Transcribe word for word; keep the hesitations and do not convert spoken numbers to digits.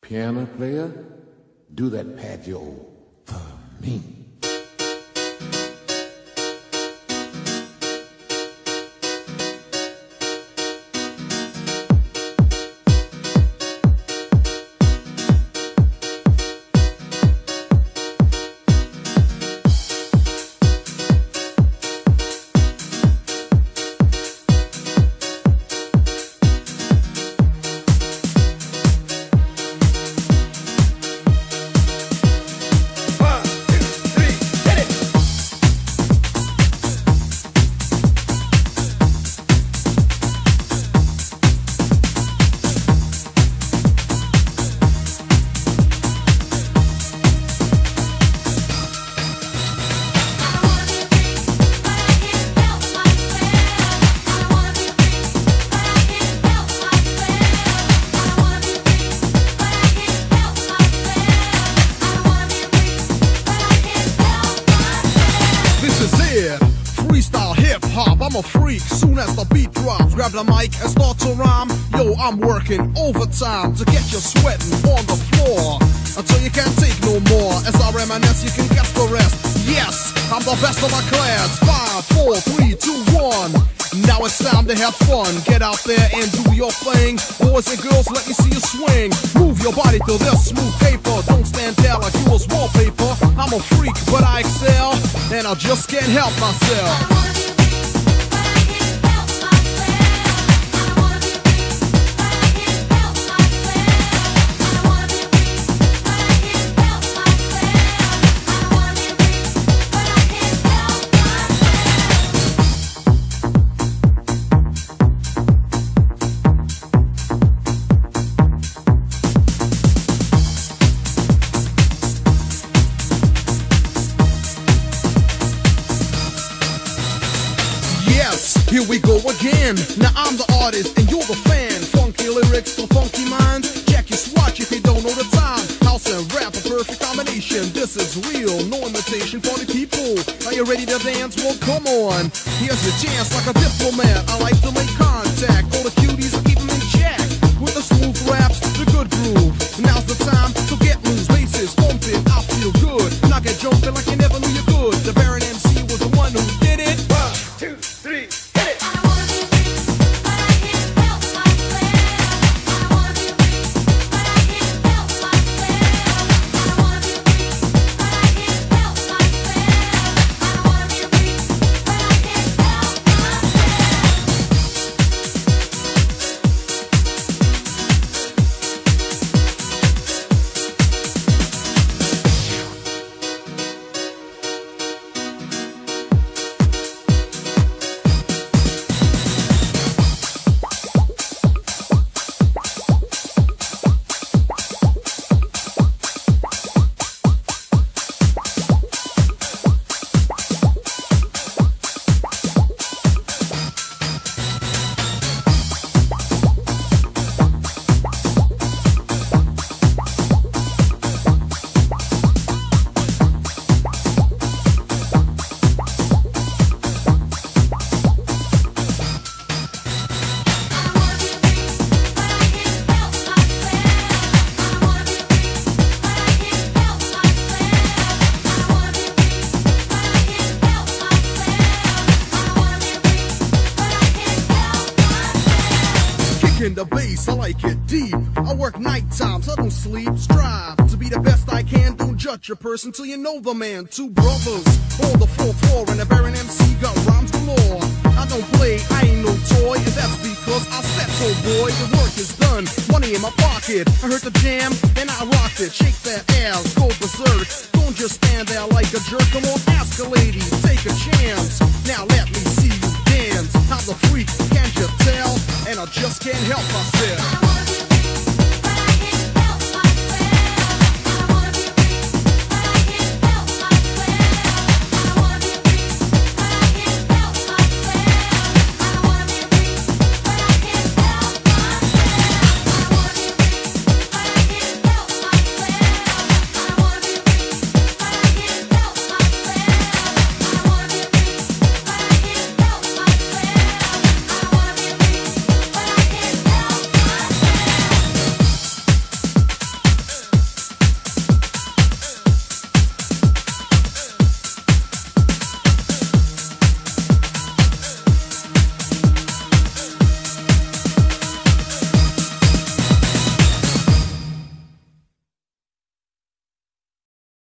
Piano player, do that patio for me. Freestyle hip-hop, I'm a freak. Soon as the beat drops, grab the mic and start to rhyme. Yo, I'm working overtime to get you sweating on the floor until you can't take no more. As I reminisce, you can guess the rest. Yes, I'm the best of my class. Five, four, three, two, one. Now it's time to have fun. Get out there and do your thing. Boys and girls, let me see you swing. Move your body to this smooth paper. Don't stand there like you was wallpaper. I'm a freak, but I excel, and I just can't help myself. Here we go again. Now I'm the artist and you're the fan. Funky lyrics for funky minds. Check your swatch if you don't know the time. House and rap, a perfect combination. This is real, no imitation for the people. Are you ready to dance? Well, come on. Here's your chance like a diplomat. I like to make contact. All the cuties, keep them in check. With the smooth raps, the good groove. Now's the time to get loose. Bases, thumping, I feel good. Knock it jumping like you never knew you could. The Baron M C was the one who did it. One, two, three. In the bass, I like it deep. I work night times, I don't sleep. Strive to be the best I can. Don't judge a person till you know the man. Two brothers on the fourth floor, and the Baron M C got rhymes galore. I don't play, I ain't no toy, and that's because I said so, boy. The work is done, money in my pocket. I heard the jam, and I rocked it. Shake that ass, go berserk. Don't just stand there like a jerk. Come on, ask a lady, take a chance. Now let me see you dance. I'm the freak, can't you tell? And I just can't help myself.